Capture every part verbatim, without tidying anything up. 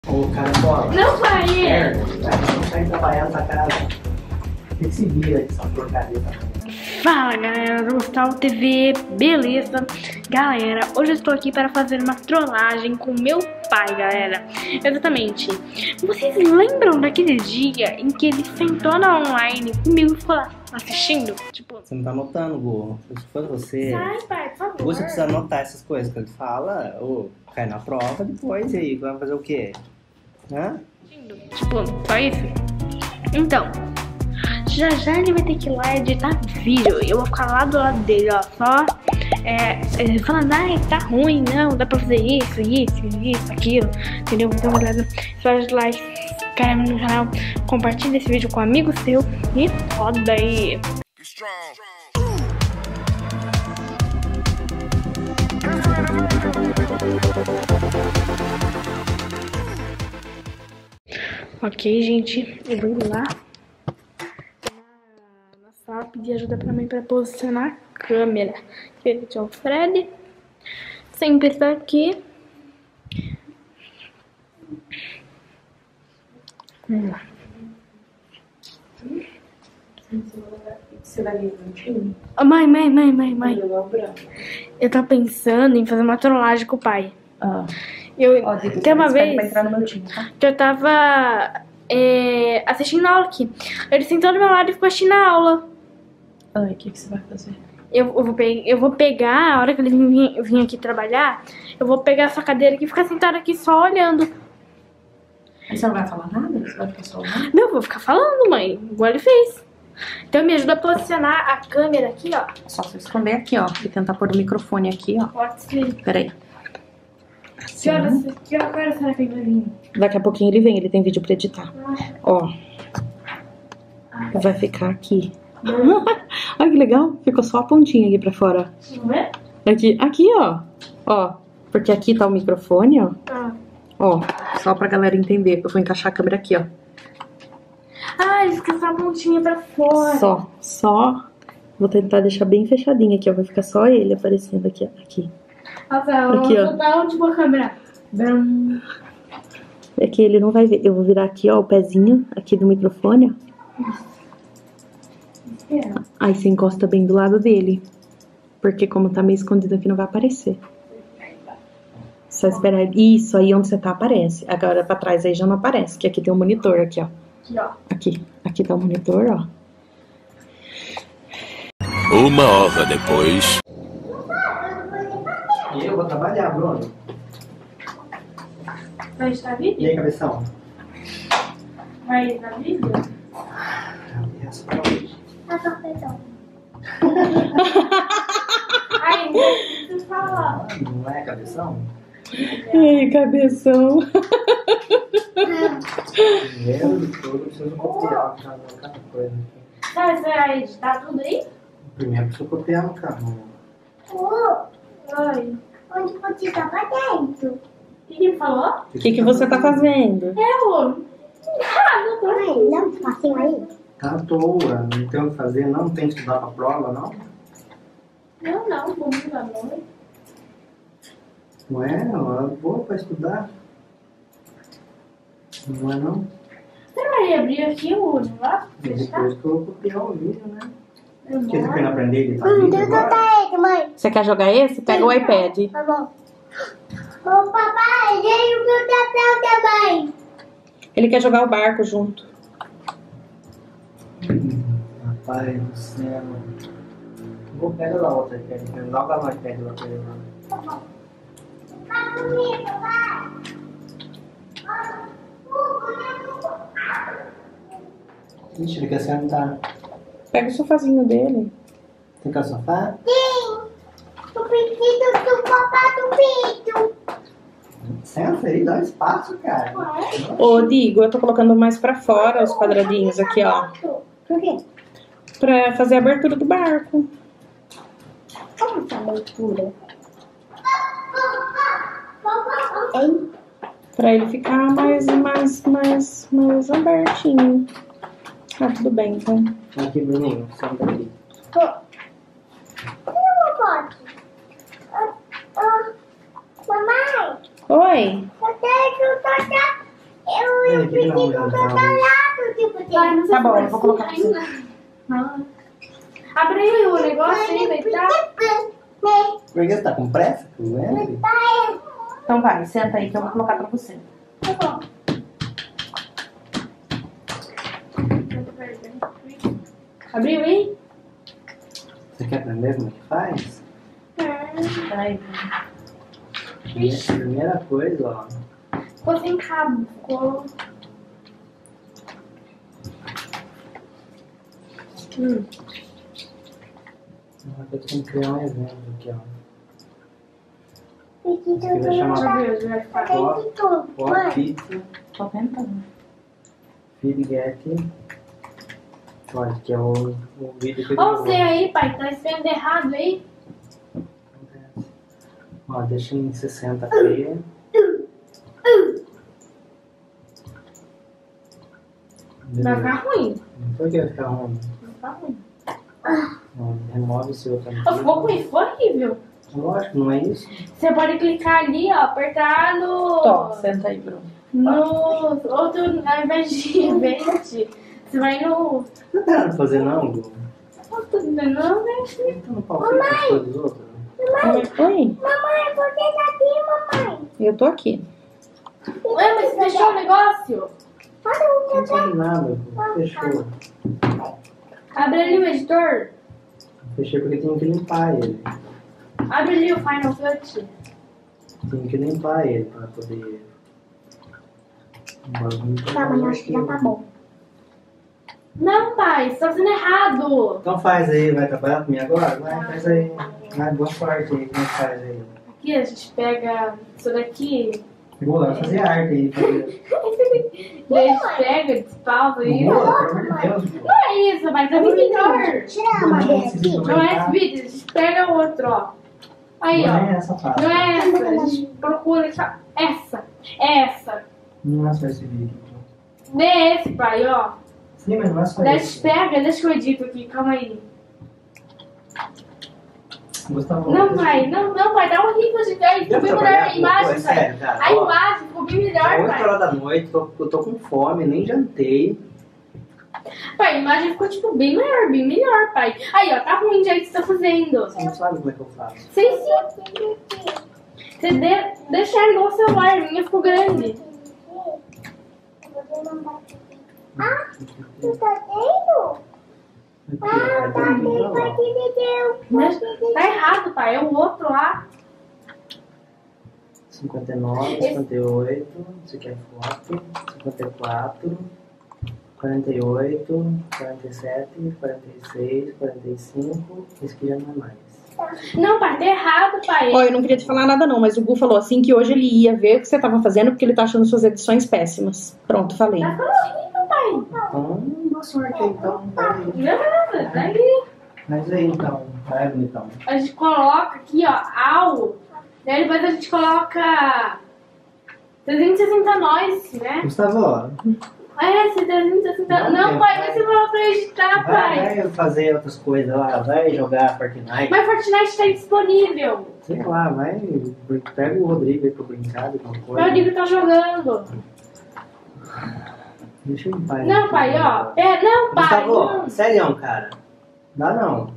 Ô, cara, bola. Não, pai! Merda, não sai trabalhar nessa casa. Tem que se vira aí, essa porcaria também. Fala, galera do Gustavo T V, beleza? Galera, hoje eu estou aqui para fazer uma trollagem com meu pai, galera. Exatamente. Vocês lembram daquele dia em que ele sentou na online comigo e ficou lá assistindo? Tipo... Você não tá anotando, Gu. Se for você... Sai, pai, por favor. Você precisa anotar essas coisas que ele fala, ou cai na prova depois, e aí vai fazer o quê? Hã? Tipo, só isso? Então... Já já ele vai ter que ir lá editar vídeo. Eu vou ficar lá do lado dele, ó. Só é, é, falando, ai, tá ruim, não, dá pra fazer isso, isso, isso, aquilo. Entendeu? Então, galera, faz like, se inscreve no canal, compartilha esse vídeo com um amigo seu e roda aí. Ok, gente, eu vou ir lá. Só pedir ajuda pra mim pra posicionar a câmera. Aqui é o Fred. Sempre está aqui. Vamos lá. Você vai vir juntinho? Oh, mãe, mãe, mãe, mãe, mãe. Eu tô pensando em fazer uma trollagem com o pai. Ah. Eu, Ó, Diego, tem uma você vez vai entrar no meu time, tá? que eu tava é, assistindo a aula aqui. Ele sentou do meu lado e ficou assistindo a aula. Ai, o que, que você vai fazer? Eu, eu, vou pe eu vou pegar, a hora que ele vir, vir aqui trabalhar, eu vou pegar essa cadeira aqui e ficar sentada aqui só olhando. Mas você não vai falar nada? Você vai ficar só olhando? Não, eu vou ficar falando, mãe, igual ele fez. Então me ajuda a posicionar a câmera aqui, ó. Só você esconder aqui, ó. E tentar pôr o microfone aqui, ó. Pode ser. Peraí. Que horas, que horas será que ele vai vir? Daqui a pouquinho ele vem, ele tem vídeo pra editar. Ó. Vai ficar aqui. Olha que legal. Ficou só a pontinha aqui pra fora. Não é? Aqui, aqui, ó. Ó. Porque aqui tá o microfone, ó. Ah. Ó. Só pra galera entender. Eu vou encaixar a câmera aqui, ó. Ah, ele fica só a pontinha pra fora. Só. Só. Vou tentar deixar bem fechadinho aqui, ó. Vai ficar só ele aparecendo aqui, ó. Aqui. Nossa, Aqui, ó. Tá onde a câmera? Brum. É que ele não vai ver. Eu vou virar aqui, ó, o pezinho aqui do microfone, ó. Aí você encosta bem do lado dele. Porque como tá meio escondido aqui, não vai aparecer. Só esperar. Isso, aí onde você tá aparece. Agora pra trás aí já não aparece. Que aqui tem um monitor, aqui, ó. Aqui, ó. Aqui. Aqui tá o monitor, ó. Uma hora depois. E eu vou trabalhar, Bruno. Vai editar E vídeo? aí, cabeção? Vai editar vídeo? Essa pra hoje. Ai, você fala. Não é, cabeção? Ai, cabeção. Primeiro de tudo, eu preciso copiar cada coisa. Tá, você vai editar tudo aí? Primeiro eu preciso copiar no carro. Oi. Onde você tava dentro? O que, que ele falou? O que, que você tá fazendo? Eu. Ah, não tô Ai, aí. dá um passinho aí. Tá à toa, não tem o que fazer, não tem que estudar pra prova, não? Não, não, vamos da noite. Não é? Ela é boa pra estudar. Não é, não? Você vai abrir aqui o negócio? E depois que eu vou copiar o vídeo, né? Eu Porque você vou. quer aprender ele tá Hum, vídeo deixa eu agora? soltar ele, mãe. Você quer jogar esse? Pega o iPad. Tá bom. Ô, papai, veio o meu chapéu também. Ele quer jogar o barco junto. Hum, Rapaz do céu. Vou pegar lá outra iPad. Logo a iPad lá pra ele lá. Tá bom. Vai comigo, vai. Ixi, ele quer sentar. Pega o sofazinho dele. Você quer sofá? Sim. O pedido do papai do vídeo. Senta aí, dá espaço, cara. Ô, Digo, eu tô colocando mais pra fora os quadradinhos aqui, ó. Por quê? Pra fazer a abertura do barco. Como essa leitura? Hein? Pra ele ficar mais, mais, mais, mais abertinho. Ah, tudo bem, então. Aqui, Bruninho, senta aqui. Não pode. Ah, ah, mamãe, Oi? eu tenho que soltar Ele aqui não, não, não. Vai, não sei Tá bom, se eu vou colocar pra você. ainda. Não. Abre aí o negócio ainda e tá? Por que você tá com pressa? Né? Então vai, senta aí que eu vou colocar pra você. Tá bom. Abriu aí? Você quer aprender como é que faz? Peraí. Primeira, primeira coisa, ó. Ficou sem cabo. Ficou. Hum. Eu tenho que criar um exemplo aqui, ó. Aqui Isso aqui vai chamar Deixa eu ver, vai ficar. Pó, tudo. pó, Mãe, pizza, Tô tentando. feedback. Olha, que é o, o vídeo que eu Ó, você aí, pai, tá escrevendo errado aí? Ó, deixa em sessenta p. Vai ficar ruim. Por que vai ficar ruim? Vai ficar ruim. Ó, remove esse outro Ó, ficou ruim, ficou horrível. Lógico, não é isso? Você pode clicar ali, ó, apertar no. Tô, senta aí, Bruno. No outro, ao invés de verde, você vai no. Não tá nada pra fazer não, Gu. Não, né? Então não pode ficar as coisas dos outros. Oi, mamãe, por que tá aqui, mamãe? eu tô aqui. Ué, mas você fechou o negócio? Não tem nada, Gu. Fechou. Abre ali o editor. Fechei porque tinha que limpar ele. Abre ali o Final Cut. Tinha que limpar ele pra poder. Tá, mãe, acho que já tá bom. Não, pai, você tá fazendo errado. Então faz aí, vai trabalhar comigo agora? Vai, faz aí. Vai, boa sorte aí, como é que faz aí? Aqui a gente pega isso daqui. Vou lá fazer arte aí. Fazer... Daí a gente pega, despausa isso. Boa, pelo amor de Deus, pô. Não é isso, mas é bem melhor. Tira a madeira aqui. Não é esse vídeo, a gente pega outro, ó. Aí, Não ó. é essa parte. Não é essa, a gente procura essa. Essa. Essa. Não é só esse vídeo. Dê esse, pai, ó. Sim, mas não é só Daí a esse. gente pega, deixa que eu edito aqui, calma aí. Gustavo, Não, pai, não, não, pai, tá horrível, gente. Aí ficou bem melhor a imagem, é sério, pai. cara. A Ó, imagem ficou bem melhor, é oito pai. horas da noite, tô, eu tô com fome, nem jantei. Pai, a imagem ficou, tipo, bem melhor, bem melhor, pai. Aí, ó, tá ruim já que você tá fazendo. Você não sabe como é que eu faço. Sei sim. Você de, deixa ele no celular, a minha ficou grande. Ah, tu tá vendo? Ah, tá vendo aqui de Deus. Mas tá errado, pai, é o outro lá. cinquenta e nove, cinquenta e oito, isso aqui é foto, cinquenta e quatro, quarenta e oito, quarenta e sete, quarenta e seis, quarenta e cinco, esse aqui já não é mais. Não, pai, tá errado, pai. Ó, eu não queria te falar nada não, mas o Gu falou assim que hoje ele ia ver o que você tava fazendo porque ele tá achando suas edições péssimas. Pronto, falei. Tá horrível, pai. Então, boa sorte aí, então. Vai. Não, tá aí. Mas aí, então, vai, bonitão. A gente coloca aqui, ó, ao. Daí depois a gente coloca trezentos e sessenta nós, né? Gustavo, ó, É, esse trezentos e sessenta. Não, Não, tem, pai, pai. vai ser pra pra editar, pai. vai, vai fazer outras coisas lá, vai jogar Fortnite. Mas Fortnite tá disponível. Sei lá, vai, pega o Rodrigo aí pra brincar de alguma O coisa. Rodrigo tá jogando. Deixa eu limpar Não, aqui. pai, ó. É, não, pai. Gustavo, Não. sério, cara. Dá não.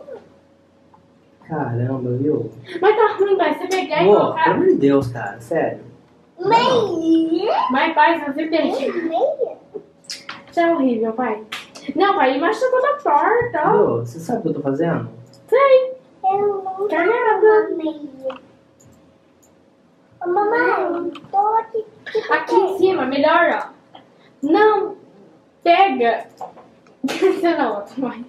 Caramba, viu? Mas tá ruim, pai. Você pegar e Pô, pelo colocar. amor de Deus, cara, sério. Meia. Mas, pai, se você pegar. Meia. Isso é horrível, pai. Não, pai, a imagem tá toda torta, ó. Viu? Você sabe o que eu tô fazendo? Sei. Eu não Tá quero nada. uma meia. Ô, mamãe, tô aqui. Aqui em cima, melhor, ó. Não pega. Você não, outro, mãe.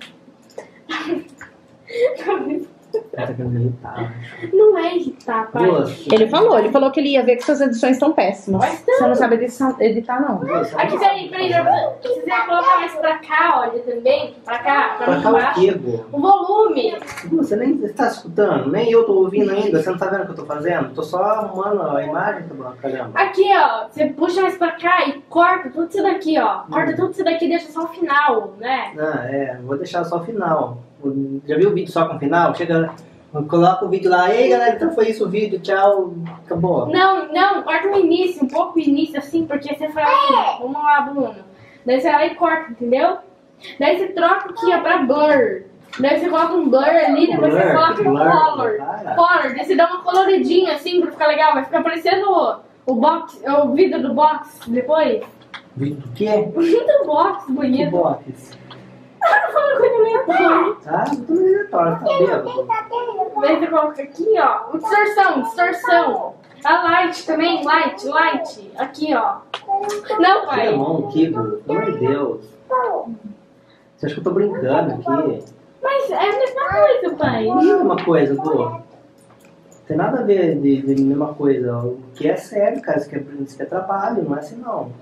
Tá querendo me irritar. Não é irritar, pai. Moço, Ele falou, ele falou que ele ia ver que suas edições estão péssimas. Mas não. Você não sabe editar, editar não. moço, Aqui, peraí, peraí. Se você colocar mais pra cá, olha, também. Pra cá, pra Pra mim cá o embaixo. quê, Bo? O volume. Você nem está escutando, nem eu tô ouvindo ainda. Você não tá vendo o que eu tô fazendo? Tô só arrumando a imagem, tá bom, caramba. Aqui, ó. Você puxa mais pra cá e corta tudo isso daqui, ó. Corta Hum. tudo isso daqui e deixa só o final, né? Ah, é, vou deixar só o final. Já viu o vídeo só com o final? Chega, coloca o vídeo lá, ei galera, então foi isso o vídeo, tchau, acabou. Não, não, corta o início, um pouco o início, assim, porque você fala assim, vamos lá, Bruno. Daí você vai lá e corta, entendeu? Daí você troca aqui, ó, pra blur. Daí você coloca um blur ali, depois Blur? você coloca Que um blur? color. Para. Color, daí você dá uma coloridinha assim pra ficar legal. Vai ficar parecendo o, o box, o vidro do box depois. Vídeo do quê? O vidro do box, Que bonito. box? Ah, não falando coisa aleatória. Tá? Tudo aleatório, tá bêbado. Daí você coloca aqui, ó, distorção, distorção. A light também, light, light. Aqui, ó. Não, Tira pai. a mão aqui, Bruno. Pelo amor de Deus. Você acha que eu tô brincando aqui? Mas é a mesma coisa, pai. Não é a mesma coisa, Du. Tem nada a ver de, de mesma coisa. O que é sério, cara. Isso aqui é, isso aqui é trabalho, não é assim não.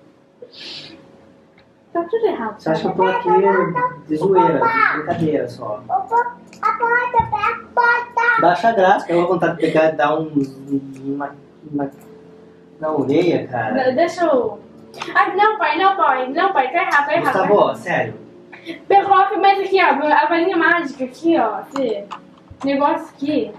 Tá tudo errado. Você acha que eu tô aqui de zoeira, de brincadeira só. A porta, a porta. Baixa a graça, que eu vou vontade de pegar e dar um, uma, uma, na orelha, cara. Deixa eu... Ah, não, pai, não, pai. Não, pai, tá errado, tá errado. Gustavo, ó, sério. Eu coloco mais aqui, ó, a varinha mágica aqui, ó. Esse negócio aqui.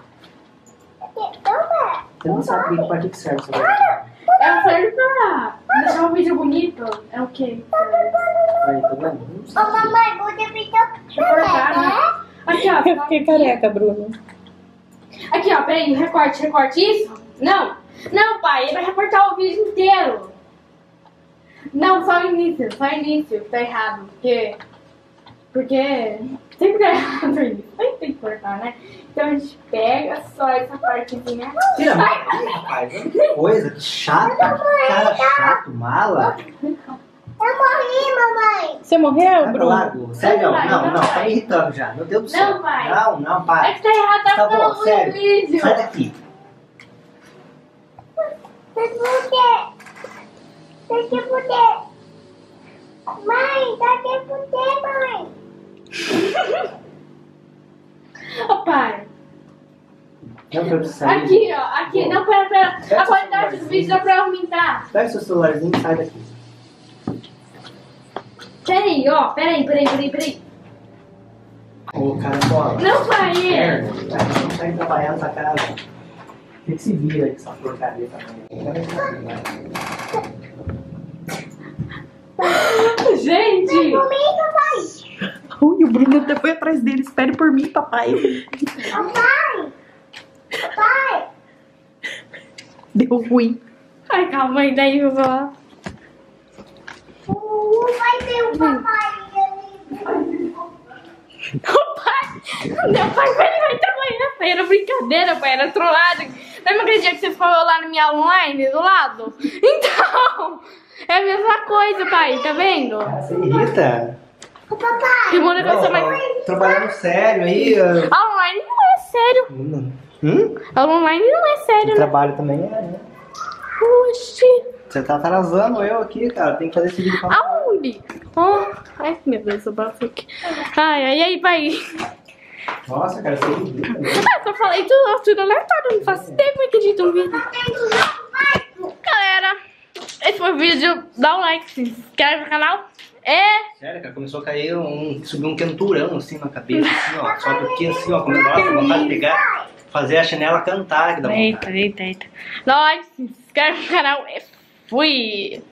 Você não sabe pra que que serve essa varinha. Ela serve pra deixar o vídeo bonito. É o quê? Aí, tá vendo? Não Ô, sabe. mamãe, você ficou Cortar, né? Aqui, ó. Eu fiquei careca, Bruno. Aqui, ó, peraí, recorte, recorte isso? Não, não, pai, ele vai recortar o vídeo inteiro. Não, só o início, só o início que tá errado, porque... Porque sempre tá errado o início, sempre tem que cortar, né? Então a gente pega só essa partezinha. Tira a mão aqui, rapaz. Que coisa, que chata. Cara chato, mala. Eu morri, mamãe. Você morreu, Vai pra Bruno? lá, Gu. Sério, não, Não, não, não, não. Tá pai. me irritando já. Meu Deus do céu. Não, pai. Não, não, É para. que tá errado, tá Tá bom, ficando ruim o sério. vídeo. Sai daqui. Você fuder. Você fuder. Mãe, tá que fuder, mãe. Ô, pai. Não, eu preciso sair. Aqui, ó, aqui. Bom. Não, pera, pera. Pega A seu qualidade do celularzinho. vídeo dá pra aumentar. Pega seu celularzinho e sai daqui. Peraí, ó, peraí, peraí, peraí, peraí. Ô, cara, bola. Não, pai. Merda. Cara, não consegue trabalhar nessa casa. Tem que se vira com essa porcaria também. Gente. Comigo, pai. Ui, o Bruno até foi atrás dele. Espere por mim, papai. Papai. Papai. Deu ruim. Ai, calma aí, daí eu vou lá. Uh, vai ver o papai ali. O pai, meu pai vai, vai trabalhar, pai, era brincadeira, pai, era trollada. Lembra aquele dia que você ficou lá na minha online do lado? Então, é a mesma coisa, pai, tá vendo? Cara, você irrita. O papai. Segunda Não, coisa mais... tô trabalhando sério aí. eu- A online não é sério. Hum? Hum? A online não é O sério, né? trabalho também é, né? Oxi. Você tá atrasando eu aqui, cara. Tem que fazer esse vídeo pra Aonde? Oh, ai, meu Deus, eu bato aqui. Ai, ai, ai, pai. Nossa, cara, você irrita. Né? Ah, só falei tudo, tudo aleatório, não faço ideia como é que edita um vídeo. Galera, esse foi o vídeo. Dá um like, se inscreve no canal. É. Sério, cara, começou a cair um. Subiu um quenturão assim na cabeça, assim, ó. Sobe aqui assim, ó. Começou a vontade de pegar, fazer a chinela cantar que dá vontade. Eita, eita, eita. Dá um like, se inscreve no canal. E fui.